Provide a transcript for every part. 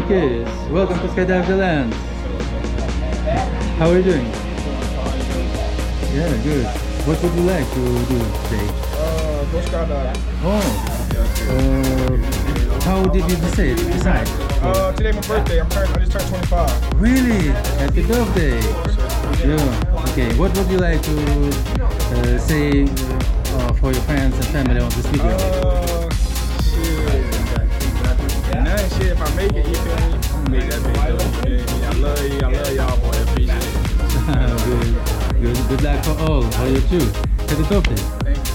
Jahquez, welcome to Skydive DeLand. How are you doing? Yeah, good. What would you like to do today? Go skydive. Oh, how did you decide? Today my birthday. I just turned 25. Really? Happy birthday! Yeah. Okay. What would you like to say for your friends and family on this video? Shit. If I make it, you feel me? I'm gonna make that video. You feel me? I love you. I love y'all, boy. I appreciate it. Good luck for all you too. Happy birthday. Thank you.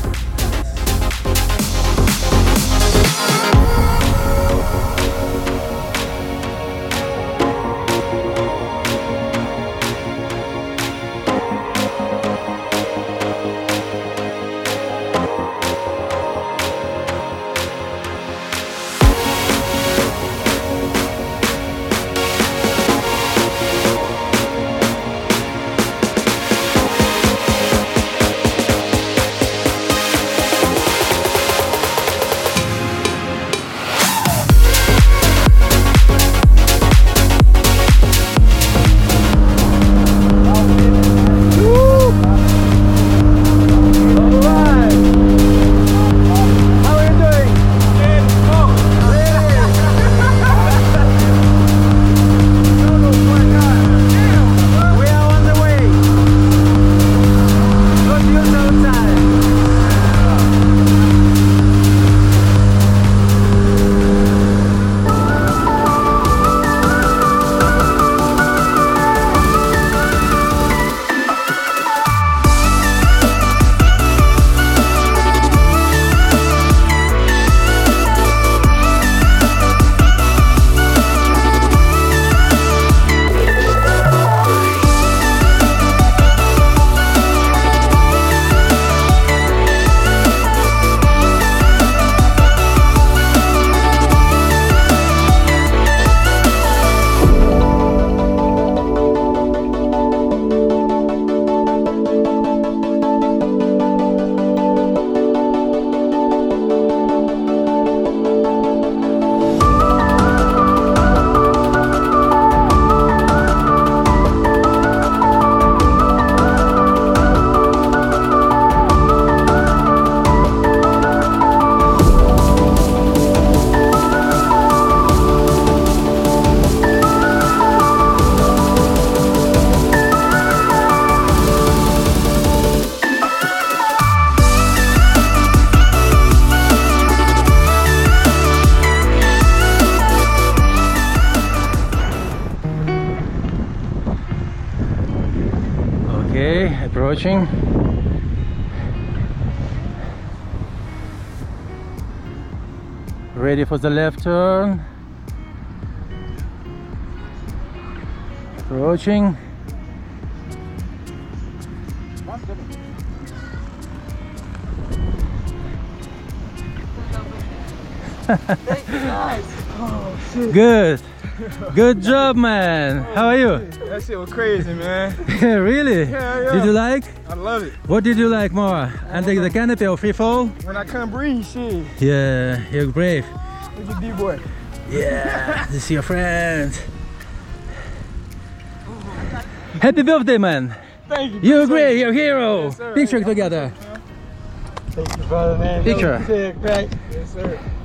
Okay, approaching. Ready for the left turn. Approaching. Good. Good job, man. How are you? That shit was crazy, man. Really? Yeah. Did you like? I love it. What did you like more? Under the canopy or free fall? When I can't breathe, shit. Yeah, you're brave. Look at D-boy. Yeah, this is your friend. Happy birthday, man. Thank you. You're great, you're a hero. Yes, sir. Picture together. Thank you, brother, man. Picture. Sick, right? Yes, sir.